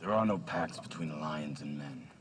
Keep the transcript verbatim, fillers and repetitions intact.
There are no pacts between lions and men.